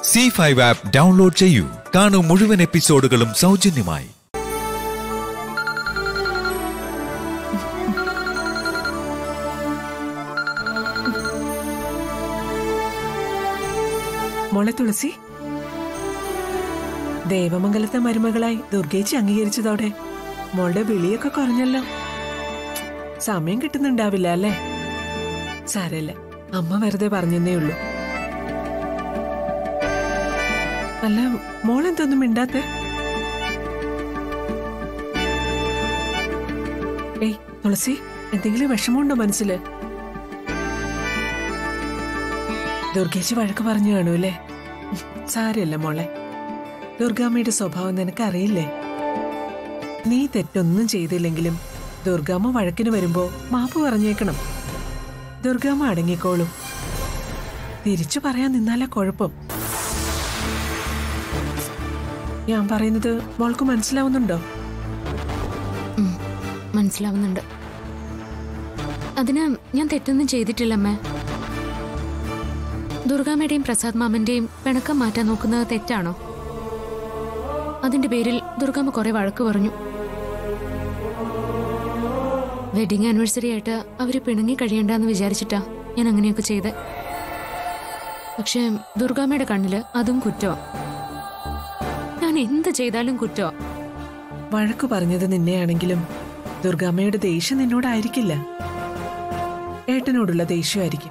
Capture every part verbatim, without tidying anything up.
See five app download ചെയ്യൂ. കാണൂ മുഴുവൻ എപ്പിസോഡുകളും സൗജന്യമായി. മോളെ തുളസി, ദേവമംഗലത്തെ മരുമകളായി ദുർഗേച്ചി അംഗീകരിച്ചതോടെ മോളുടെ വിളിയൊക്കെ കുറഞ്ഞല്ലോ. സമയം കിട്ടുന്നുണ്ടാവില്ല അല്ലേ? സാരല്ല, അമ്മ വെറുതെ പറഞ്ഞേ ഉള്ളൂ. അല്ല, മോളെന്തൊന്നും മിണ്ടാത്തെ? ഏയ് തുളസി, എന്തെങ്കിലും വിഷമമുണ്ടോ മനസ്സില്? ദുർഗേച്ചി വഴക്ക് പറഞ്ഞു കാണൂ അല്ലേ? സാരല്ല മോളെ, ദുർഗാമ്മയുടെ സ്വഭാവം നിനക്കറിയില്ലേ? നീ തെറ്റൊന്നും ചെയ്തില്ലെങ്കിലും ദുർഗാമ്മ വഴക്കിന് വരുമ്പോ മാപ്പ് പറഞ്ഞേക്കണം. ദുർഗാമ്മ അടങ്ങിക്കോളും. തിരിച്ചു പറയാൻ നിന്നാലാ കുഴപ്പം. ഞാൻ പറയുന്നത് മോൾക്ക് മനസ്സിലാവുന്നുണ്ടോ? മനസ്സിലാവുന്നുണ്ട്. അതിന് ഞാൻ തെറ്റൊന്നും ചെയ്തിട്ടില്ലമ്മേ. ദുർഗാമ്മയുടെയും പ്രസാദ് മാമന്റെയും പിണക്കം മാറ്റാൻ നോക്കുന്നത് തെറ്റാണോ? അതിന്റെ പേരിൽ ദുർഗാമ്മ കുറെ വഴക്ക് പറഞ്ഞു. വെഡിങ് ആനിവേഴ്സറി ആയിട്ട് അവര് പിണങ്ങി കഴിയണ്ടെന്ന് വിചാരിച്ചിട്ടാ ഞാൻ അങ്ങനെയൊക്കെ ചെയ്ത്. പക്ഷെ ദുർഗാമ്മയുടെ കണ്ണില് അതും കുറ്റോ. ഞാൻ എന്ത് ചെയ്താലും കുറ്റോ. വഴക്ക് പറഞ്ഞത് നിന്നെയാണെങ്കിലും ദുർഗാമ്മയുടെ ദേഷ്യം നിന്നോടായിരിക്കില്ല, ഏട്ടനോടുള്ള ദേഷ്യമായിരിക്കും.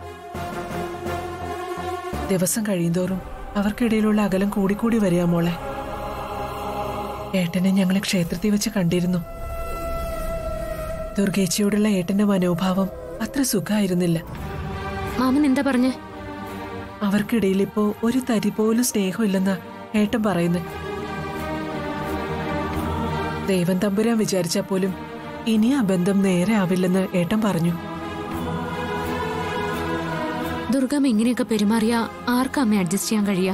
ദിവസം കഴിയുന്തോറും അവർക്കിടയിലുള്ള അകലം കൂടിക്കൂടി വരിക മോളെ. ഏട്ടനെ ഞങ്ങളെ ക്ഷേത്രത്തിൽ വെച്ച് കണ്ടിരുന്നു. ദുർഗേച്ചിയോടുള്ള ഏട്ടന്റെ മനോഭാവം അത്ര സുഖമായിരുന്നില്ല. മാമൻ എന്താ പറഞ്ഞേ? അവർക്കിടയിൽ ഇപ്പോ ഒരു തരി പോലും സ്നേഹമില്ലെന്നാ ഏട്ടൻ പറയുന്നത്. ദൈവം തമ്പുരാൻ വിചാരിച്ചാ പോലും ഇനി ആ ബന്ധം നേരെ ആവില്ലെന്ന് ഏട്ടൻ പറഞ്ഞു. ദുർഗാമ്മ ഇങ്ങനെയൊക്കെ പെരുമാറിയാ ആർക്കും അമ്മ അഡ്ജസ്റ്റ് ചെയ്യാൻ കഴിയാ?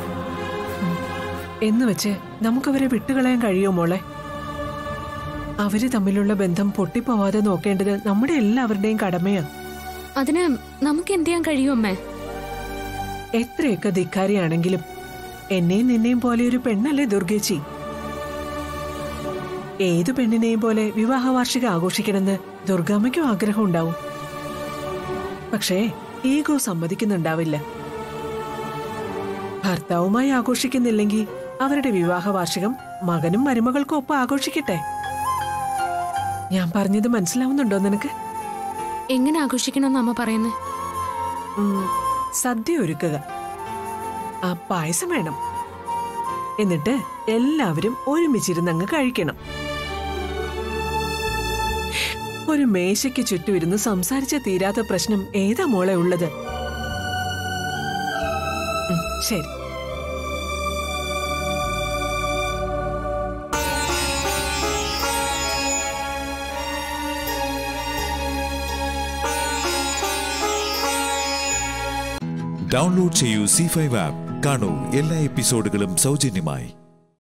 എന്ന് വെച്ച് നമുക്കവരെ വിട്ടുകളയാൻ കഴിയോ മോളെ? അവര് തമ്മിലുള്ള ബന്ധം പൊട്ടിപ്പോവാതെ നോക്കേണ്ടത് നമ്മുടെ എല്ലാവരുടെയും കടമയാ. അതിന് നമുക്ക് എന്ത് ചെയ്യാൻ കഴിയും അമ്മേ? എത്രയൊക്കെ ധിക്കാരിയാണെങ്കിലും എന്നെയും നിന്നെയും പോലെ ഒരു പെണ്ണല്ലേ ദുർഗേച്ചി. ഏതു പെണ്ണിനെയും പോലെ വിവാഹ വാർഷികം ആഘോഷിക്കണമെന്ന് ദുർഗാമ്മയ്ക്കും ആഗ്രഹം ഉണ്ടാവും. പക്ഷേ ഈഗോ സമ്മതിക്കുന്നുണ്ടാവില്ല. ഭർത്താവുമായി ആഘോഷിക്കുന്നില്ലെങ്കിൽ അവരുടെ വിവാഹ വാർഷികം മകനും മരുമകൾക്കും ഒപ്പം ആഘോഷിക്കട്ടെ. ഞാൻ പറഞ്ഞത് മനസ്സിലാവുന്നുണ്ടോ നിനക്ക്? എങ്ങനെ ആഘോഷിക്കണമെന്ന് അമ്മ പറയുന്നേ? സദ്യ ഒരുക്കുക, ആ പായസം വേണം, എന്നിട്ട് എല്ലാവരും ഒരുമിച്ചിരുന്ന് അങ്ങ് കഴിക്കണം. ഒരു മേശയ്ക്ക് ചുറ്റും ഇരുന്ന് സംസാരിച്ച തീരാത്ത പ്രശ്നം ഏതാ മോളെ ഉള്ളത്? ശരി. ഡൗൺലോഡ് ചെയ്യൂ സീ ഫൈവ് ആപ്പ്. കാണൂ എല്ലാ എപ്പിസോഡുകളും സൗജന്യമായി.